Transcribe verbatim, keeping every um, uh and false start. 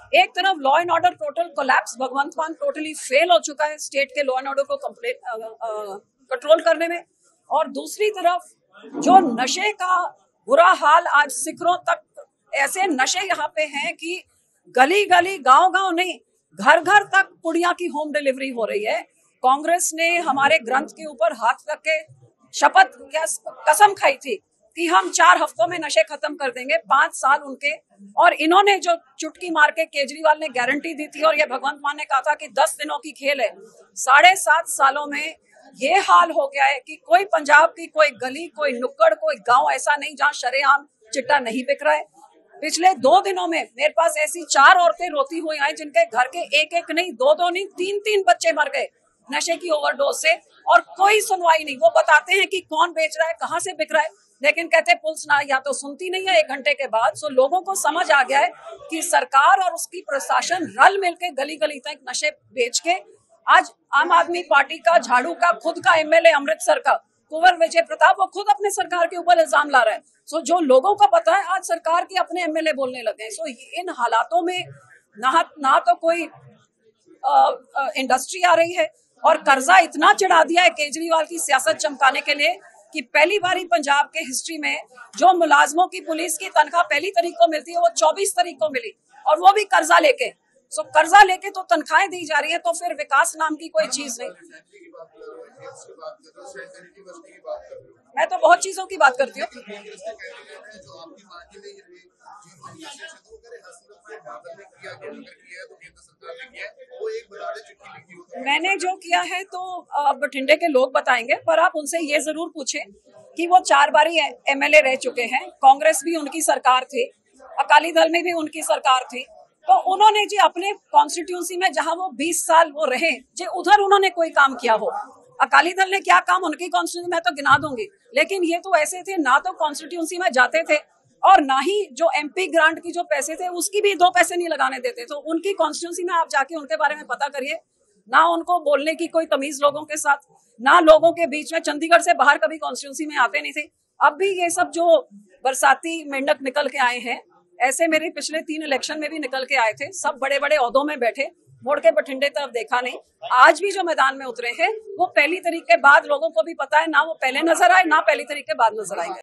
एक तरफ law and order total collapse, Bhagwant Mann totally fail हो चुका है स्टेट के लॉ एंड ऑर्डर को कंप्लीट कंट्रोल करने में, और दूसरी तरफ जो नशे का बुरा हाल, आज शिखरों तक ऐसे नशे यहाँ पे हैं कि गली गली गांव गांव नहीं, घर घर तक पुड़िया की होम डिलीवरी हो रही है। कांग्रेस ने हमारे ग्रंथ के ऊपर हाथ रख के शपथ क्या कसम खाई थी कि हम चार हफ्तों में नशे खत्म कर देंगे, पांच साल उनके, और इन्होंने जो चुटकी मार के केजरीवाल ने गारंटी दी थी और ये भगवंत मान ने कहा था कि दस दिनों की खेल है, साढ़े सात सालों में ये हाल हो गया है कि कोई पंजाब की कोई गली, कोई नुक्कड़, कोई गांव ऐसा नहीं जहां शरेआम चिट्टा नहीं बिक रहा है। पिछले दो दिनों में मेरे पास ऐसी चार औरतें रोती हुई आई जिनके घर के एक एक नहीं, दो दो नहीं, तीन तीन बच्चे मर गए नशे की ओवरडोज से, और कोई सुनवाई नहीं। वो बताते हैं कि कौन बेच रहा है, कहाँ से बिक रहा है, लेकिन कहते हैं पुलिस ना या तो सुनती नहीं है एक घंटे के बाद। सो लोगों को समझ आ गया है कि सरकार और उसकी प्रशासन रल मिलके गली गली तक नशे बेच के, आज आम आदमी पार्टी का, झाड़ू का, खुद का एमएलए अमृतसर का कुंवर विजय प्रताप, वो खुद अपने सरकार के ऊपर इल्जाम ला रहा है। सो जो लोगों को पता है, आज सरकार के अपने एमएलए बोलने लगे हैं। सो इन हालातों में ना ना तो कोई आ, आ, इंडस्ट्री आ रही है, और कर्जा इतना चढ़ा दिया है केजरीवाल की सियासत चमकाने के लिए कि पहली बार ही पंजाब के हिस्ट्री में जो मुलाजमों की पुलिस की तनख्वाह पहली तारीख को मिलती है वो चौबीस तारीख को मिली, और वो भी कर्जा लेके। सो कर्जा लेके तो तनख्वाहें दी जा रही है, तो फिर विकास नाम की कोई चीज नहीं। मैं तो बहुत चीजों की बात करती हूँ। मैंने जो किया है तो बठिंडे के लोग बताएंगे, पर आप उनसे ये जरूर पूछें कि वो चार बारी एमएलए रह चुके हैं, कांग्रेस भी उनकी सरकार थी, अकाली दल में भी उनकी सरकार थी, तो उन्होंने जी अपने कॉन्स्टिट्यूंसी में जहां वो बीस साल वो रहे, जी उधर उन्होंने कोई काम किया हो। अकाली दल ने क्या काम उनकी कॉन्स्टिट्यूंसी में तो गिना दूंगी, लेकिन ये तो ऐसे थे, ना तो कॉन्स्टिट्यूंसी में जाते थे और ना ही जो एमपी ग्रांट की जो पैसे थे उसकी भी दो पैसे नहीं लगाने देते। तो उनकी कॉन्स्टिट्यूंसी में आप जाके उनके बारे में पता करिए। ना उनको बोलने की कोई तमीज लोगों के साथ, ना लोगों के बीच में, चंडीगढ़ से बाहर कभी कॉन्स्टिट्यूंसी में आते नहीं थे। अब भी ये सब जो बरसाती मेंढक निकल के आए हैं, ऐसे मेरे पिछले तीन इलेक्शन में भी निकल के आए थे, सब बड़े बड़े ओहदों में बैठे, मुड़ के बठिंडे तरफ देखा नहीं। आज भी जो मैदान में उतरे हैं वो पहली तारीख के बाद, लोगों को भी पता है, ना वो पहले नजर आए ना पहली तारीख के बाद नजर आएंगे।